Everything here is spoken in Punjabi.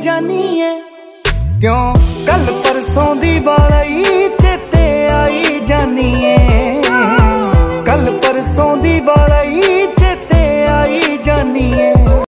जानी है। क्यों कल परसों दी बालई चेते आई जानी